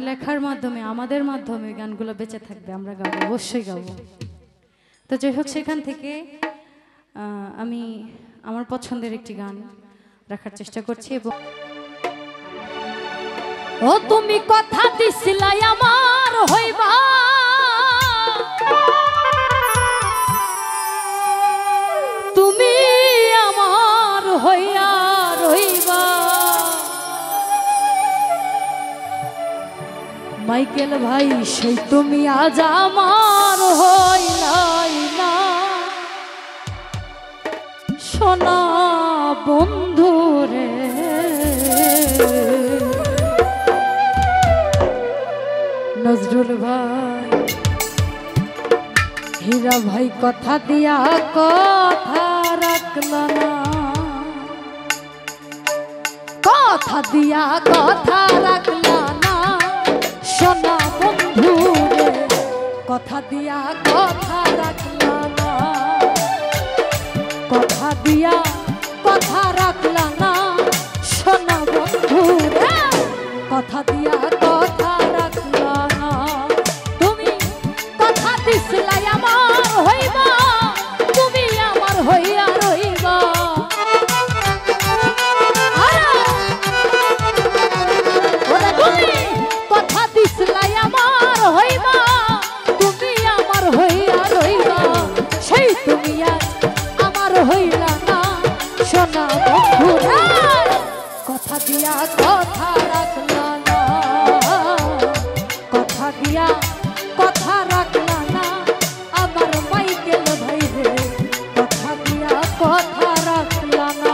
লেখার মাধ্যমে আমাদের মাধ্যমে গানগুলো বেঁচে থাকবে, আমরা গাবো, অবশ্যই গাবো। তো যাই হোক, সেখান থেকে আমি আমার পছন্দের একটি গান রাখার চেষ্টা করছি। এবং ও তুমি কথা দিছিলাই আমার হইবা, তুমি আমার হইয়া রইবা, মাইকেল ভাই সেই তুমি আজ আমার হইলাই না, সোনা বন্ধু রে। নজরুল ভাই, হীরা ভাই কথা দিয়া কথা রাখল না, কথা দিয়া কথা রাখল না, সোনা বন্ধু রে, কথা দিয়া কথা রাখল না, কথা দিয়া কথা রাখল না, সোনা বন্ধু রে, কথা দিয়া কথা রাখল না। তুমি কথা দিছিলাই আমার হইবা, তুমি আমার হইয়া রইবা, তুমি কথা দিছিলাই আমার হইবা, তুমি আমার হইয়া রইবা, সেই তুমি আজ আমার হইলা না, সোনা বন্ধু রে, কথা দিয়া কথা রাখল না, কথা দিয়া কথা রাখল না, আমার মাইকেল ভাই রে, কথা দিয়া কথা রাখল না।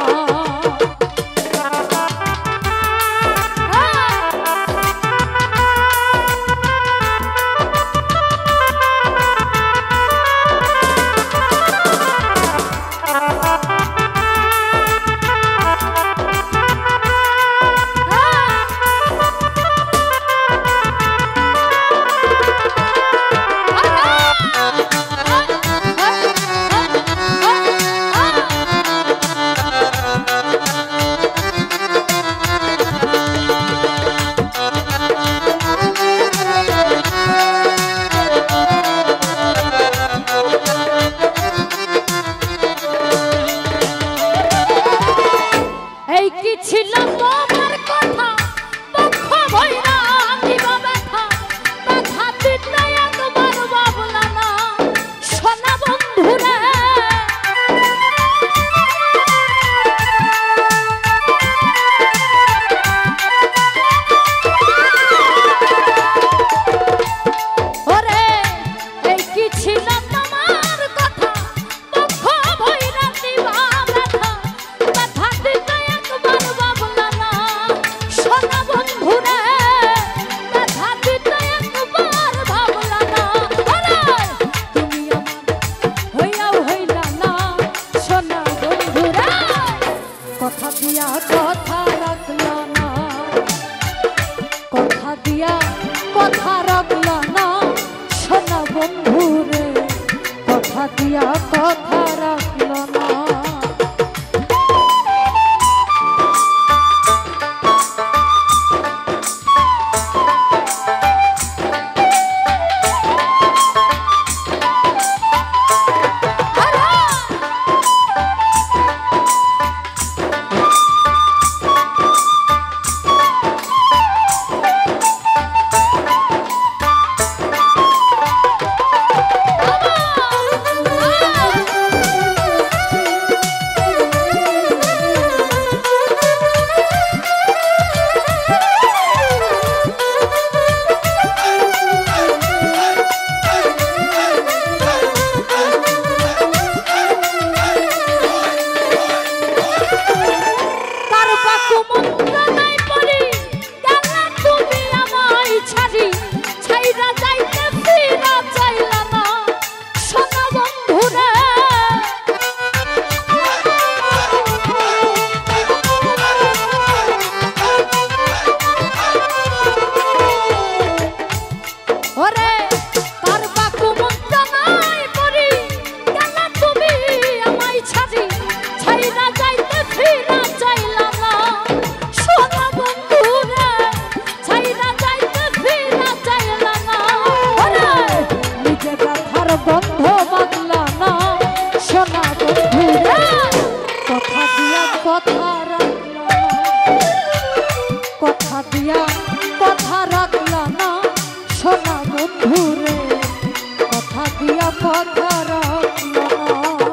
বন্ধুরে কথা দিয়া কথা রাখলো না।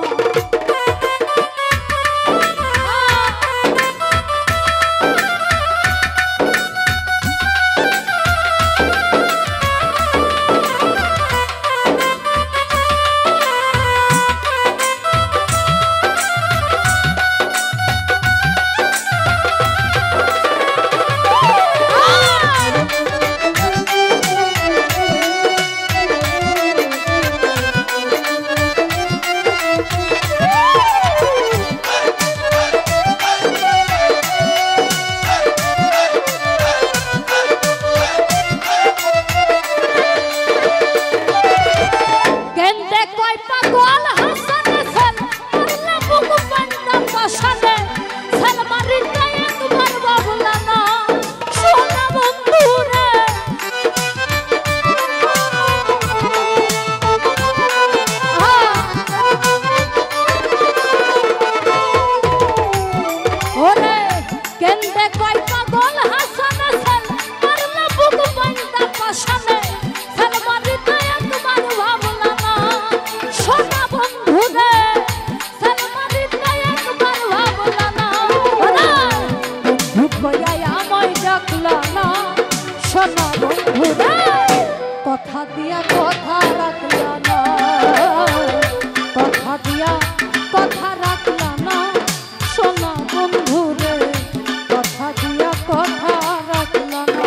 কথা দিয়া কথা রাখলা না, কথা দিয়া কথা রাখলা না সোনা বন্ধু রে, কথা দিয়া কথা রাখলা না।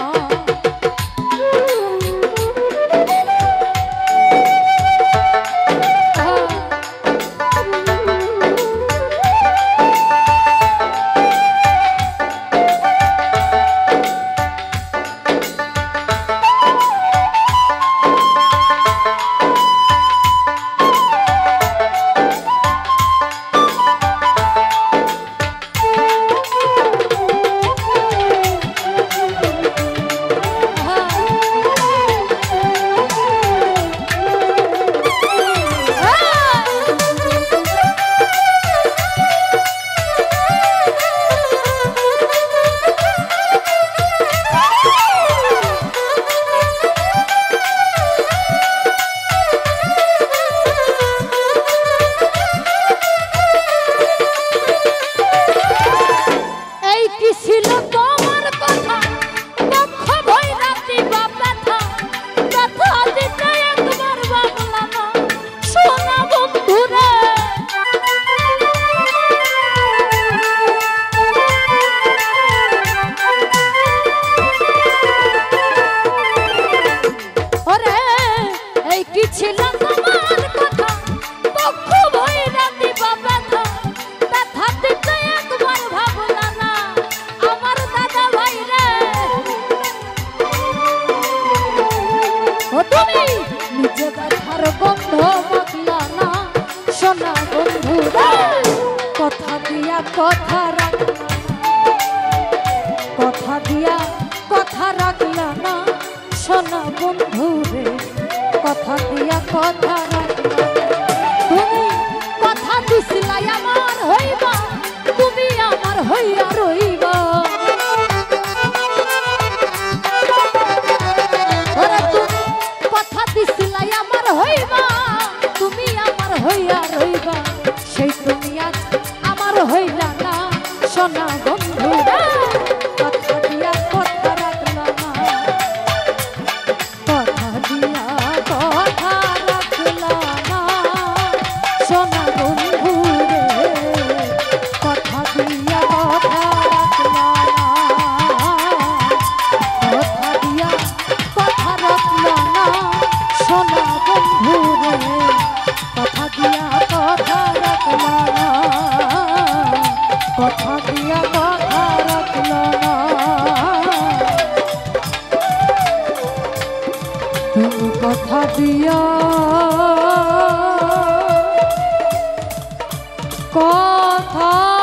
কথা দিয়া কথা রাখলা, কথা দিয়া কথা রাখলা না সোনা বন্ধু রে, কথা দিয়া কথা রাখলা। তুমি কথা দিছিলাই আমার হইবা, তুমি আমার হইয়া রইবা। ওরে তুমি কথা দিছিলাই আমার হইবা, তুমি আমার হইয়া রইবা। সেই তুমি আজ আমার হইলা না সোনা বন্ধু রে, কথা দিয়া কথা রাখলা না, কথা দিয়া কথা রাখলা না সোনা বন্ধু রে, কথা দিয়া কথা রাখলা না, কথা দিয়া কথা রাখলা না সোনা বন্ধু রে, কথা দিয়া কথা রাখলা না, কথা দিয়া কথা রাখলা না। তুমি কথা দিয়া কথা